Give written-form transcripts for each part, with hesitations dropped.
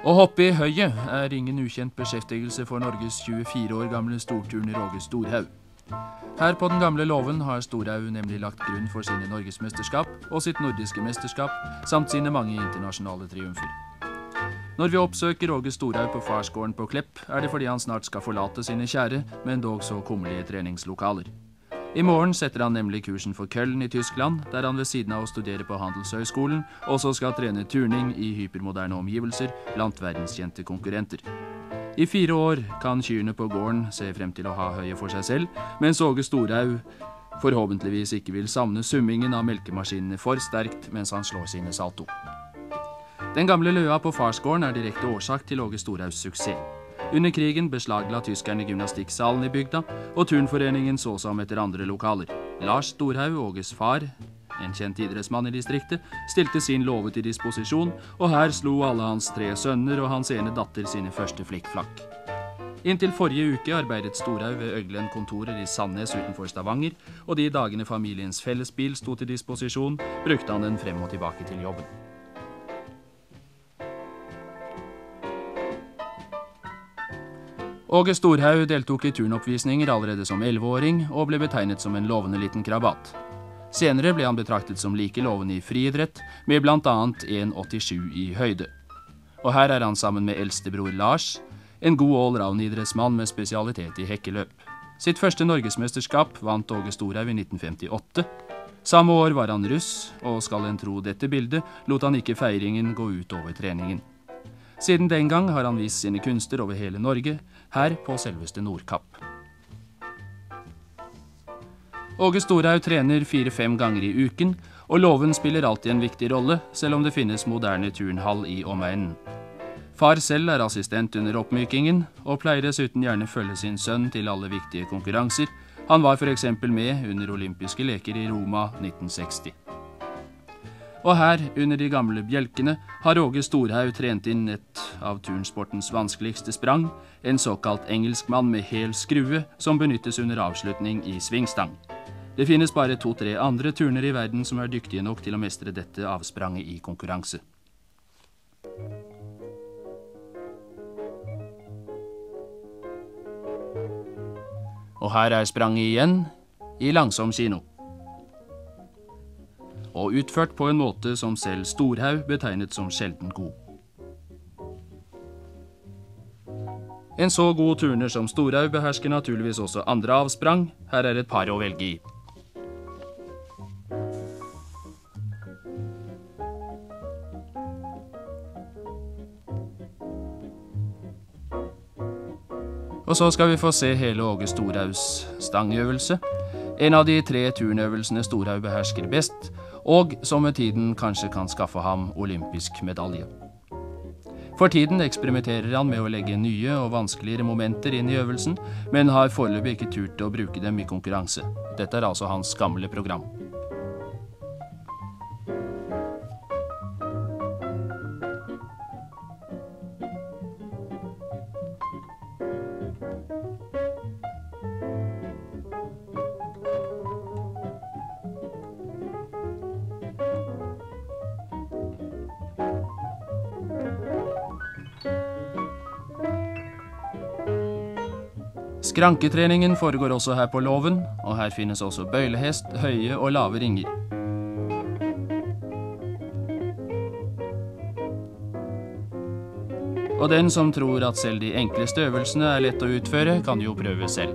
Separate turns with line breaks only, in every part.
Å hoppe i høyet er ingen ukjent beskjeftigelse for Norges 24 år gamle storturner Åge Storhaug. Her på den gamle låven har Storhaug nemlig lagt grunn for sine norgesmesterskap og sitt nordiske mesterskap, samt sine mange internasjonale triumfer. Når vi oppsøker Åge Storhaug på farsgården på Klepp, er det fordi han snart skal forlate sine kjære, men dog så kummerlige treningslokaler. I morgen setter han nemlig kursen for Köln i Tyskland, der han ved siden av å studere på Handelshøyskolen også skal trene turning i hypermoderne omgivelser blant verdenskjente konkurrenter. I 4 år kan kyrne på gården se frem til å ha høye for seg selv, mens Åge Storhaug forhåpentligvis ikke vil savne summingen av melkemaskinene for sterkt mens han slår sine salto. Den gamle løa på farsgården er direkte årsak til Åge Storhaugs suksess. Under krigen beslagla tyskerne gymnastikksalen i bygda, og turnforeningen så seg om etter andre lokaler. Lars Storhaug, Åges far, en kjent idrettsmann i distriktet, stilte sin låve til disposisjon, og her slo alle hans 3 sønner og hans ene datter sine første flikkflakk. Inntil forrige uke arbeidet Storhaug ved Øglen kontorer i Sandnes utenfor Stavanger, og de dagene familiens fellesbil sto til disposisjon, brukte han den frem og tilbake til jobben. Åge Storhaug deltok i turnoppvisninger allerede som 11-åring og ble betegnet som en lovende liten krabat. Senere ble han betraktet som like lovende i friidrett, med blant annet 1,87 i høyde. Og her er han sammen med eldstebror Lars, en god allround-idrettsmann med spesialitet i hekkeløp. Sitt første norgesmesterskap vant Åge Storhaug i 1958. Samme år var han russ, og skal en tro dette bildet, lot han ikke feiringen gå ut over treningen. Siden den gang har han vist sine kunster over hele Norge, her på selveste Nordkapp. Åge Storhaug trener 4-5 ganger i uken, og låven spiller alltid en viktig rolle, selv om det finnes moderne turnhall i omegnen. Far selv er assistent under oppmykingen, og pleier dessuten gjerne følge sin sønn til alle viktige konkurranser. Han var for eksempel med under olympiske leker i Roma 1960. Og her, under de gamle bjelkene, har Åge Storhaug trent inn et av turnsportens vanskeligste sprang, en såkalt engelskmann med hel skrue, som benyttes under avslutning i svingstang. Det finnes bare 2-3 andre turner i verden som er dyktige nok til å mestre dette avspranget i konkurranse. Og her er spranget igjen, i langsom kino. Og utført på en måte som selv Storhaug betegnet som sjelden god. En så god turner som Storhaug behersker naturligvis også andre avsprang. Her er et par å velge i. Og så skal vi få se hele Åge Storhaugs stangøvelse. En av de 3 turnøvelsene Storhaug behersker best, og som med tiden kanskje kan skaffe ham olympisk medalje. For tiden eksperimenterer han med å legge nye og vanskeligere momenter inn i øvelsen, men har foreløpig ikke turt å bruke dem i konkurranse. Dette er altså hans gamle program. Skranketreningen foregår også her på låven, og her finnes også bøylehest, høye og lave ringer. Og den som tror at selv de enkleste øvelsene er lett å utføre, kan jo prøve selv.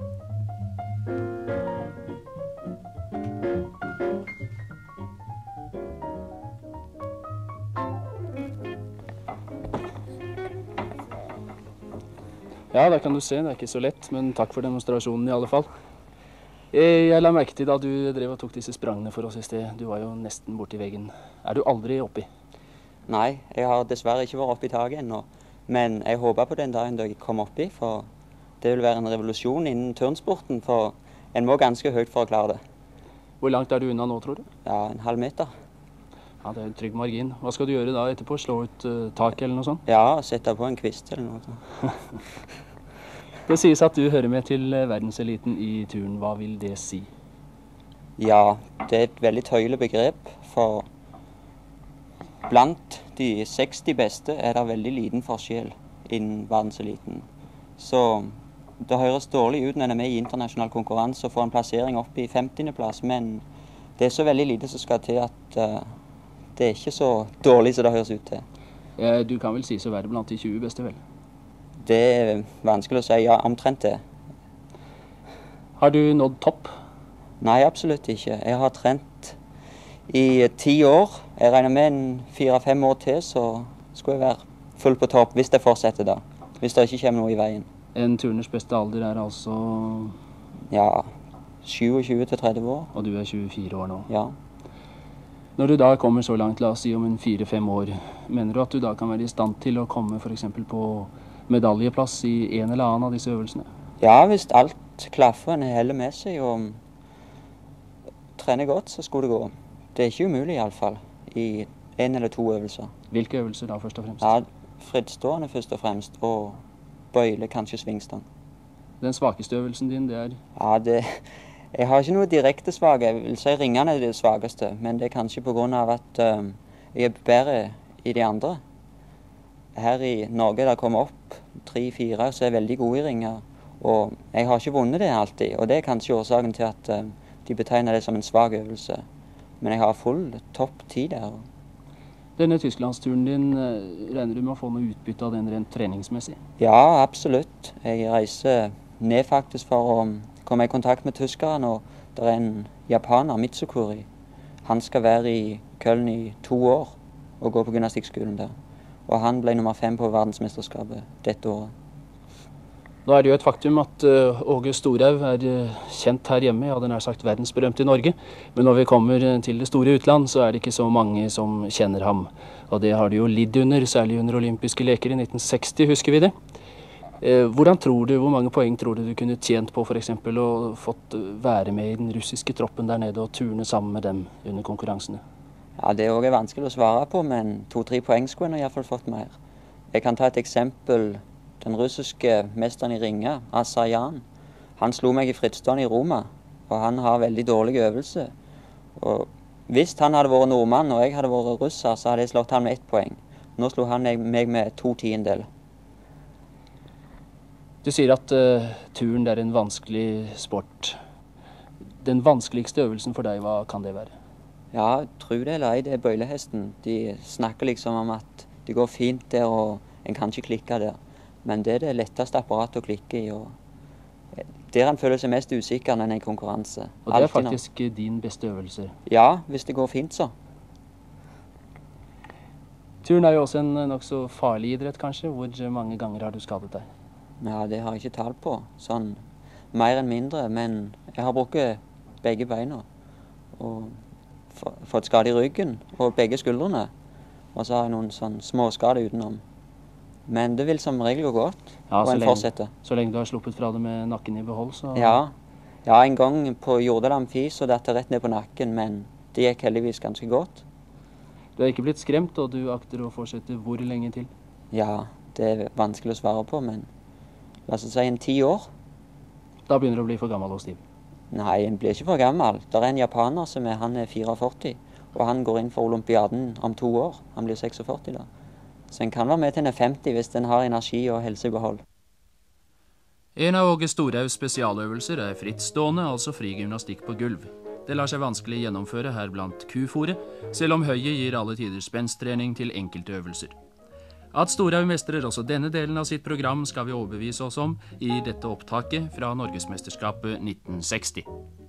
Ja, der kan du se. Det er ikke så lett, men takk for demonstrasjonen i alle fall. Jeg la merke til da du drev og tok disse sprangene for oss i sted. Du var jo nesten borti veggen. Er du aldri oppi?
Nei, jeg har dessverre ikke vært oppi taket ennå. Men jeg håper på den dagen da jeg kommer oppi, for det vil være en revolusjon innen turnsporten, for en må ganske høyt for å klare det.
Hvor langt er du unna nå, tror du?
Ja, 1,5 meter.
Ja, det er en trygg margin. Hva skal du gjøre da etterpå? Slå ut tak eller noe sånt?
Ja, sette på en kvist eller noe sånt.
Det sies at du hører med til verdenseliten i turn. Hva vil det si?
Ja, det er et veldig tøyelig begrep, for blant de 60 beste er det veldig liten forskjell innen verdenseliten. Så det høres dårlig ut når en er med i internasjonal konkurranse og får en plassering opp i 50. plass, men det er så veldig lite som skal til at det er ikke så dårlig som det høres ut til.
Du kan vel si så være blant de 20 beste, vel?
Det er vanskelig å si, ja, omtrent det.
Har du nådd topp?
Nei, absolutt ikke. Jeg har trent i 10 år. Jeg regner med en 4-5 år til, så skulle jeg være full på topp hvis det fortsetter da. Hvis det ikke kommer noe i veien.
En turners beste alder er altså...
Ja, 27 til 30 år.
Og du er 24 år nå?
Ja.
Når du da kommer så langt, la oss si om en 4-5 år, mener du at du da kan være i stand til å komme for eksempel på medaljeplass i en eller annen av disse øvelsene?
Ja, hvis alt klaffer en heller med seg og trener godt, så skulle det gå. Det er ikke umulig i alle fall, i 1 eller 2 øvelser.
Hvilke øvelser da først og fremst?
Ja, frittstående først og fremst, og bøyle, kanskje svingstang.
Den svakeste øvelsen din, det er?
Ja, jeg har ikke noe direkte svake. Jeg vil si ringene er det svakeste, men det er kanskje på grunn av at jeg er bedre i de andre. Her i Norge der kommer opp 3-4 så er jeg veldig gode i ringer, og jeg har ikke vunnet det alltid, og det er kanskje årsaken til at de betegner det som en svak øvelse. Men jeg har full topp 10 der.
Denne tysklandsturen din, regner du med å få noe utbytte av den rent treningsmessig?
Ja, absolutt. Jeg reiser ned faktisk for å komme i kontakt med tyskerne, og det er en japaner, Mitsukuri. Han skal være i Köln i 2 år og gå på gymnastikkskolen der. Og han ble nummer 5 på verdensmesterskapet dette året.
Nå er det jo et faktum at Åge Storhaug er kjent her hjemme, ja, den er sagt verdensberømt i Norge. Men når vi kommer til det store utland, så er det ikke så mange som kjenner ham. Og det har de jo lidd under, særlig under olympiske leker i 1960, husker vi det. Hvor mange poeng tror du kunne tjent på for eksempel å fått være med i den russiske troppen der nede og turne sammen med dem under konkurransene?
Ja, det er også vanskelig å svare på, men 2-3 poeng skulle jeg i hvert fall fått mer. Jeg kan ta et eksempel. Den russiske mesteren i ringe, Asayan, han slo meg i frittstående i Roma, og han har veldig dårlig øvelse. Og hvis han hadde vært nordmann og jeg hadde vært russer, så hadde jeg slått han med 1 poeng. Nå slo han meg med 2/10.
Du sier at turen er en vanskelig sport. Den vanskeligste øvelsen for deg, hva kan det være?
Ja, tro det eller ei, det er bøylehesten. De snakker liksom om at det går fint der, og en kan ikke klikke der. Men det er det letteste apparatet å klikke i, og der han føler seg mest usikker når han er i konkurranse.
Og det er faktisk din beste øvelse?
Ja, hvis det går fint så.
Turen er jo også en nokså farlig idrett, kanskje. Hvor mange ganger har du skadet deg?
Ja, det har jeg ikke tall på. Sånn mer enn mindre, men jeg har brukt begge beina. Og fått skade i ryggen og begge skuldrene. Og så har jeg noen sånn småskader utenom. Men det vil som regel gå godt, og en fortsetter.
Så lenge du har sluppet fra det med nakken i behold, så...
Ja, en gang på Jordal Amfi så datt jeg rett ned på nakken, men det gikk heldigvis ganske godt.
Du er ikke blitt skremt, og du akter å fortsette hvor lenge til?
Ja, det er vanskelig å svare på, men la oss si en 10 år.
Da begynner du å bli for gammel og stiv?
Nei, en blir ikke for gammel. Det er en japaner som han er 44, og han går inn for olympiaden om 2 år. Han blir 46 da. Så en kan være med til en er 50 hvis den har energi og helse i behold.
En av Åge Storhaugs spesialøvelser er frittstående, altså fri gymnastikk på gulv. Det lar seg vanskelig gjennomføre her blant kufore, selv om høyet gir alle tider spensttrening til enkeltøvelser. At Storhaug mestrer også denne delen av sitt program skal vi overbevise oss om i dette opptaket fra Norgesmesterskapet 1960.